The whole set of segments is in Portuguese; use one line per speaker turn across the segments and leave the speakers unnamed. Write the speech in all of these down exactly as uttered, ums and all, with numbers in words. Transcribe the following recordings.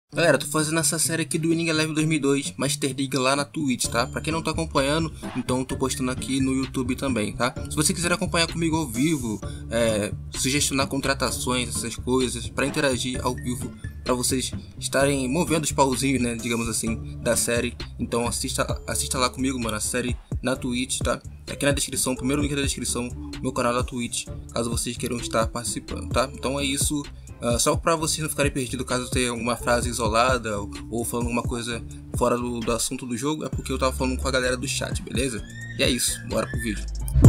Galera, tô fazendo essa série aqui do Winning Eleven dois mil e dois Master League lá na Twitch, tá? Pra quem não tá acompanhando, então tô postando aqui no YouTube também, tá? Se você quiser acompanhar comigo ao vivo, é, sugestionar contratações, essas coisas, pra interagir ao vivo, pra vocês estarem movendo os pauzinhos, né, digamos assim, da série, então assista, assista lá comigo, mano, a série na Twitch, tá? Aqui na descrição, primeiro link da descrição, meu canal da Twitch, caso vocês queiram estar participando, tá? Então é isso. Uh, só para vocês não ficarem perdidos caso tenha alguma frase isolada ou, ou falando alguma coisa fora do, do assunto do jogo, é porque eu tava falando com a galera do chat, beleza? E é isso, bora pro vídeo.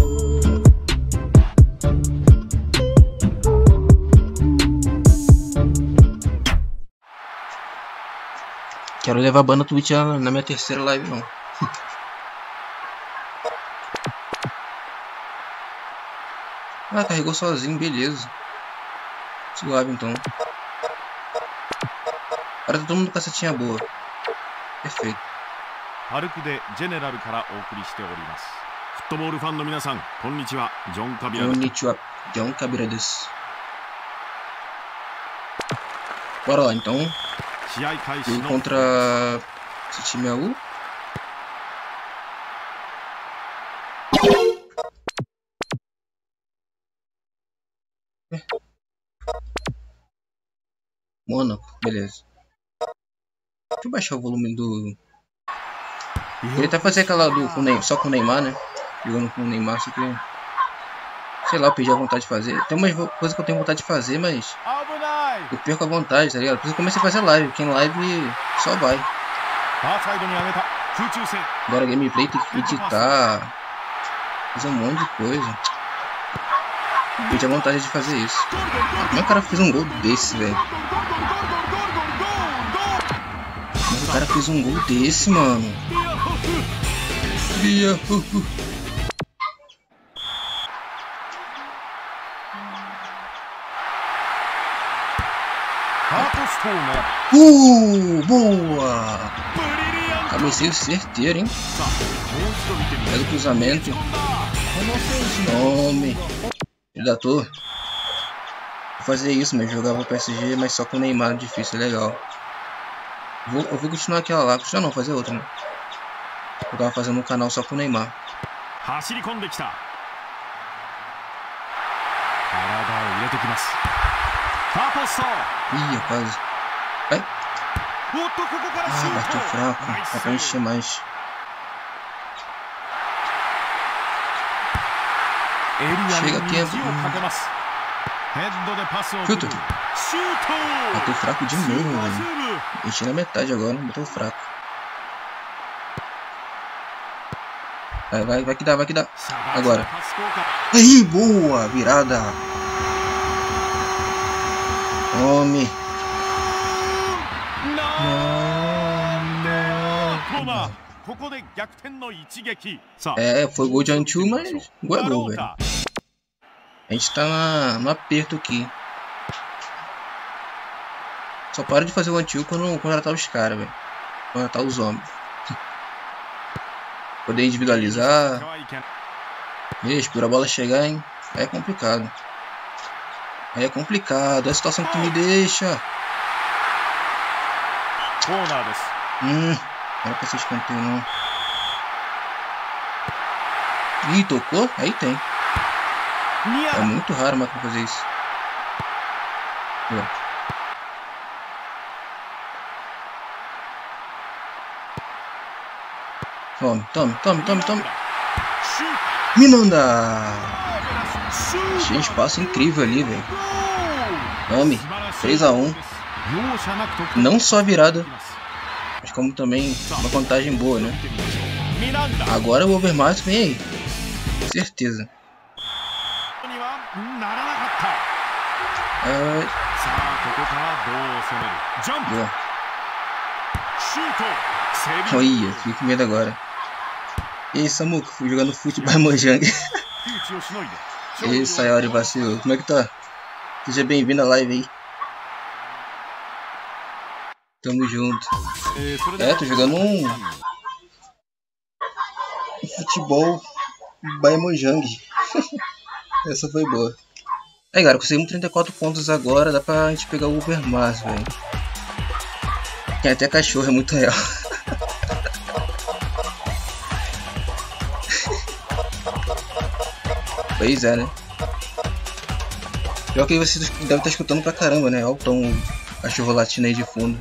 Quero levar a banda Twitch na, na minha terceira live não. Ah, carregou sozinho, beleza. Suave então. Agora tá todo mundo com a setinha boa. Perfeito. Konnichiwa, John Kabira desu. Bora lá então. Jogo contra esse time é o Mônaco, beleza. Deixa eu baixar o volume do... Ele tá fazendo aquela do com Neymar, só com o Neymar, né? Jogando com o Neymar, só que... Sei lá, eu perdi a vontade de fazer. Tem umas coisas que eu tenho vontade de fazer, mas... eu perco a vontade, tá ligado? Por isso eu comecei a fazer live, porque em live só vai. Agora gameplay tem que editar, fazer um monte de coisa. Eu perdi a vontade de fazer isso. Como é que o cara fez um gol desse, velho? Como é que o cara fez um gol desse, mano? Uh, boa! Cabeceio certeiro, hein? Pega o cruzamento. Tome. Predator. Vou fazer isso, mas jogava o P S G, mas só com o Neymar, difícil, é legal. Vou, eu vou continuar aquela lá, continuar não, fazer outra, né? Eu tava fazendo um canal só com o Neymar. Ih, quase. Vai. Ah, bateu fraco. Dá pra encher mais. Chega a tempo. Chuta. Bateu fraco de novo, velho. Enchi na metade agora, bateu fraco. Vai, vai, vai que dá, vai que dá. Agora. Aí, boa, virada. Tome. É, foi gol de Antiu, mas gol é gol, velho. A gente tá na, no aperto aqui. Só para de fazer o Antiu quando contratar os caras, velho. Contratar os homens. Poder individualizar. Deixa, por a bola chegar, hein? Aí é complicado. Aí é complicado. É a situação que tu me deixa. Hum, não era pra ser escanteio, não. Ih, tocou? Aí tem. É muito raro uma coisa fazer isso. Boa. Tome, tome, tome, tome, tome. Minanda! Achei um espaço incrível ali, velho. Tome, três a um. Não só a virada, mas como também uma vantagem boa, né? Agora o Overmars vem aí. Certeza. É... Boa. Olha, fico com medo agora. E aí, Samuca, fui jogando futebol Mojang. E aí, Sayori vacilo, como é que tá? Seja bem-vindo à live aí. Tamo junto. É, tô jogando um, um futebol by Mojang. Essa foi boa. Aí, galera, conseguimos trinta e quatro pontos agora. Dá pra gente pegar o Overmars, velho. Tem até cachorro, é muito real. Pois é, né? Pior que vocês devem estar escutando pra caramba, né? Olha o tom cachorro latindo aí de fundo.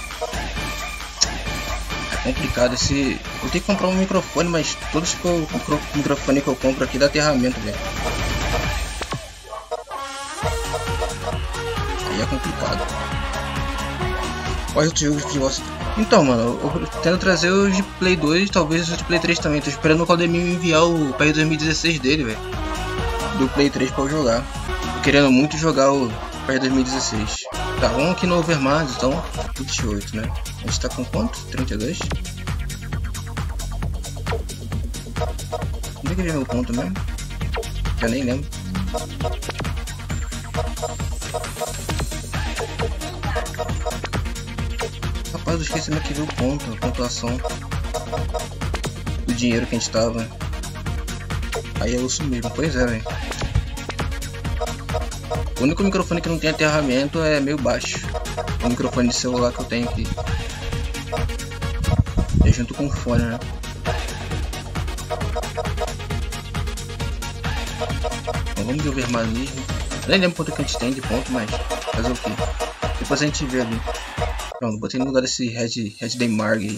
É complicado esse... Eu tenho que comprar um microfone, mas todos que eu compro, o microfone que eu compro aqui dá aterramento, velho. Aí é complicado. Olha os jogos de você. Então, mano, eu tento trazer os de Play dois, talvez os de Play três também. Tô esperando o Claudemir me enviar o P E S dois mil e dezesseis dele, velho. Do Play três pra eu jogar. Tô querendo muito jogar o P E S dois mil e dezesseis. Tá, vamos aqui no Overmars, então. vinte e oito, né? A gente tá com quanto? trinta e dois? Onde é que veio meu ponto mesmo? Já nem lembro. Rapaz, eu esqueci como é que veio o ponto, a pontuação do dinheiro que a gente tava. Aí é osso mesmo, pois é, velho. O único microfone que não tem aterramento é meio baixo. O microfone de celular que eu tenho aqui. É junto com o fone, né? Então, vamos ver mais mesmo. Nem lembro quanto que a gente tem de ponto, mas fazer o que? Depois a gente vê ali. Pronto, botei no lugar desse Red, Red Demarg aí.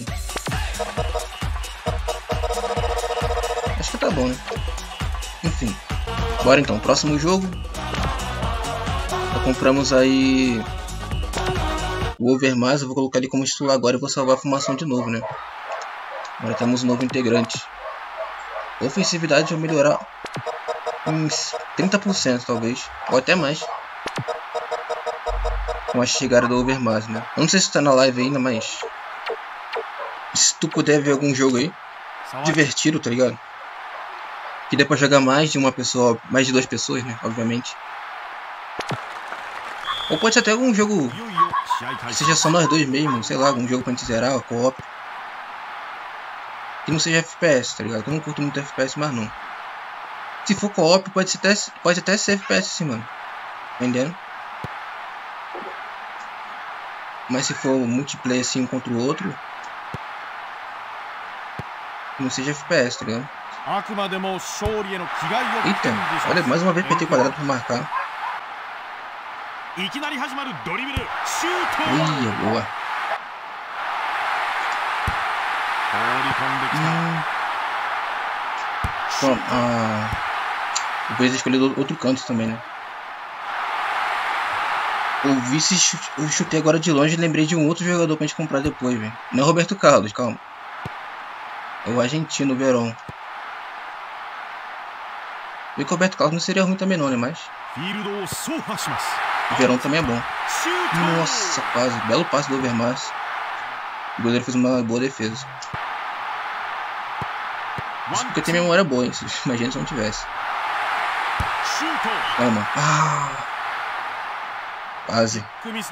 Acho que tá bom, né? Enfim. Bora então, próximo jogo. Já compramos aí o Overmars, eu vou colocar ele como titular agora e vou salvar a formação de novo, né? Agora temos um novo integrante. A ofensividade vai melhorar uns trinta por cento talvez, ou até mais. Com a chegada do Overmars, né? Eu não sei se tá na live ainda, mas se tu puder ver algum jogo aí divertido, tá ligado? Que dê pra jogar mais de uma pessoa, mais de duas pessoas, né? Obviamente. Ou pode ser até algum jogo que seja só nós dois mesmo, sei lá, algum jogo pra gente zerar, co-op. Que não seja F P S, tá ligado? Eu não curto muito F P S mais não. Se for co-op, pode, até, pode até ser F P S sim, mano. Entendendo? Mas se for multiplayer assim um contra o outro, não seja F P S, tá ligado? Eita, olha, mais uma vez P T quadrado pra marcar. Ia, boa. Hum. Bom, ah, eu vou escolher outro canto também, né? Eu vi se chute, eu chutei agora de longe e lembrei de um outro jogador pra gente comprar depois, velho. Não é Roberto Carlos, calma. É o argentino, o Verón. E o Roberto Carlos não seria ruim também não, né? Mas o Verón também é bom. Nossa, quase. Belo passe do Overmars. O goleiro fez uma boa defesa. Isso porque tem memória boa, hein? Imagina se não tivesse. Toma. Ah, quase.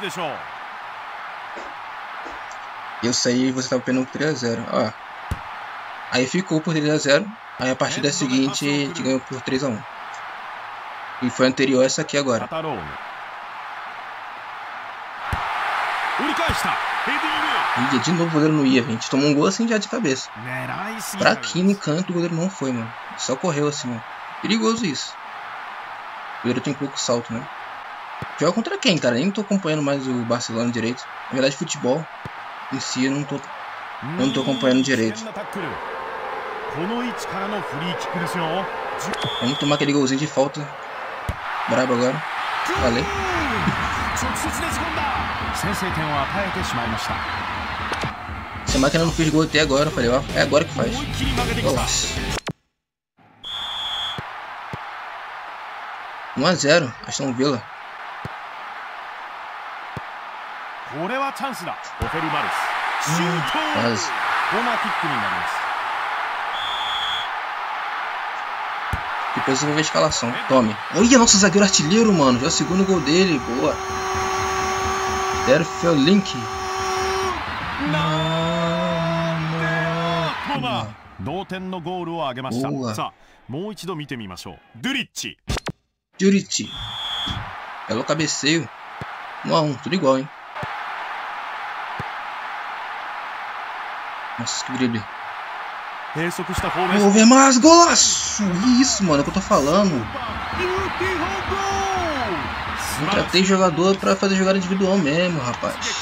Eu saí e você tava perdendo por três a zero. Ó. Aí ficou por três a zero. Aí a partida seguinte a gente ganhou por três a um. E foi anterior a essa aqui agora. Ia, de novo o goleiro não ia, gente. Tomou um gol assim já de cabeça. Pra aqui no canto o goleiro não foi, mano. Só correu assim, ó. Perigoso isso. O goleiro tem pouco salto, né? Joga contra quem, cara? Nem tô acompanhando mais o Barcelona direito. Na verdade, futebol em si eu não tô, eu não tô acompanhando direito. Vamos tomar aquele golzinho de falta. Brabo agora. Valeu. Se a máquina não fez gol até agora, eu falei, ó, é agora que faz. Nossa. um a zero, Aston Villa. Hum, quase. Depois eu vou ver a escalação. Tome. Olha, nosso zagueiro artilheiro, mano. Já é o segundo gol dele. Boa. Derfel Link. Boa. Juric. Belo cabeceio. um a um, tudo igual, hein. Nossa, que drible. Vou ver mais golaço! Isso, mano, é o que eu tô falando. Contratei jogador pra fazer jogada individual mesmo, rapaz.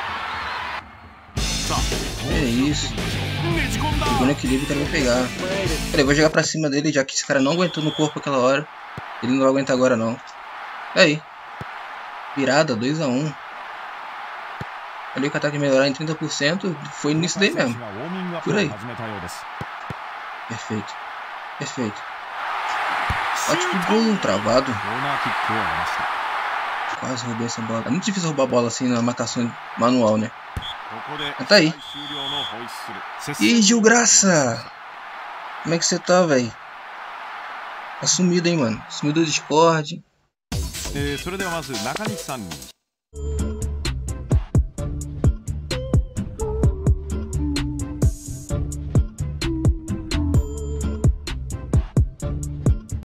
É isso. Pegou no equilíbrio, quero me pegar. Peraí, vou jogar pra cima dele, já que esse cara não aguentou no corpo aquela hora. Ele não vai aguentar agora não. Aí. Virada, dois a um. Falei que o ataque melhorar em trinta por cento. Foi nisso daí mesmo. Por aí. Perfeito. Perfeito. Ótimo gol, travado. Quase roubei essa bola. É muito difícil roubar a bola assim na marcação manual, né? Mas tá aí. Ih, Gil Graça! Como é que você tá, velho? Tá sumido, hein, mano? Sumido do Discord.